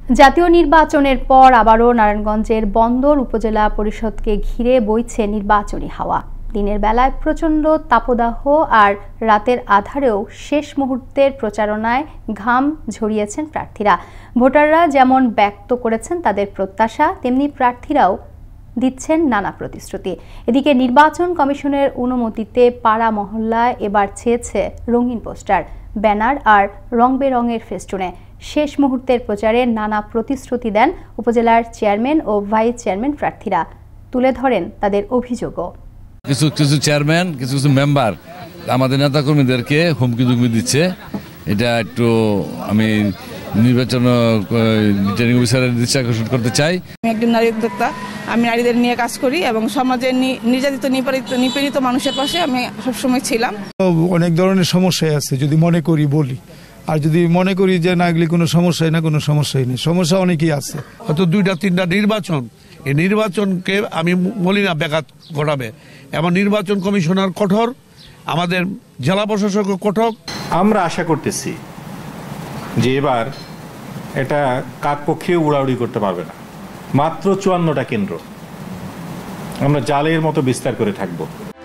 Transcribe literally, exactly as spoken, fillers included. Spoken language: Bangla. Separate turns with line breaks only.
জাতীয় নির্বাচনের পর আবারও নারায়ণগঞ্জের বন্দর উপজেলা পরিষদকে ঘিরে বইছে নির্বাচনী হাওয়া। দিনের বেলায় প্রচণ্ড তাপদাহ আর রাতের আঁধারেও শেষ মুহূর্তের প্রচারণায় ঘাম ঝরিয়েছেন প্রার্থীরা। ভোটাররা যেমন ব্যক্ত করেছেন তাদের প্রত্যাশা, তেমনি প্রার্থীরাও দিচ্ছেন নানা প্রতিশ্রুতি। এদিকে নির্বাচন কমিশনের অনুমতিতে পাড়া মহল্লায় এবার ছেয়েছে রঙিন পোস্টার, ব্যানার আর রং বেরঙের ফেস্টুনে। শেষ মুহূর্তের প্রচারে নানা প্রতিশ্রুতি দেন উপজেলার চেয়ারম্যান ও ভাইস চেয়ারম্যান প্রার্থীরা। তুলে ধরেন তাদের অভিযোগও।
কিছু কিছু চেয়ারম্যান কিছু কিছু মেম্বার আমাদের নেতাকর্মীদেরকে হুমকি দুমকি দিচ্ছে। এটা একটু আমি নির্বাচন রিটার্নিং অফিসারের দৃষ্টি আকর্ষণ করতে চাই।
আমি একজন নারী উদ্যোক্তা, আমি নারীদের নিয়ে কাজ করি এবং সমাজের নির্যাতিত নিপীড়িত নিপীড়িত মানুষের পাশে আমি সবসময় ছিলাম।
অনেক ধরনের সমস্যা আছে, যদি মনে করি বলি, আর যদি মনে করি যে না এগুলি কোনো সমস্যাই না, কোনো সমস্যাই নেই। সমস্যা অনেকই আছে।
হয়তো দুইটা তিনটা নির্বাচন, এই নির্বাচনকে আমি বলি না ব্যাঘাত ঘটাবে, এবং নির্বাচন কমিশনার কঠোর, আমাদের জেলা প্রশাসক কঠোর।
আমরা আশা করতেছি যে এবার এটা কাকপক্ষেও উড়াউড়ি করতে পারবে না। মাত্র চুয়ান্নটা কেন্দ্র, আমরা জালের মতো বিস্তার করে থাকবো।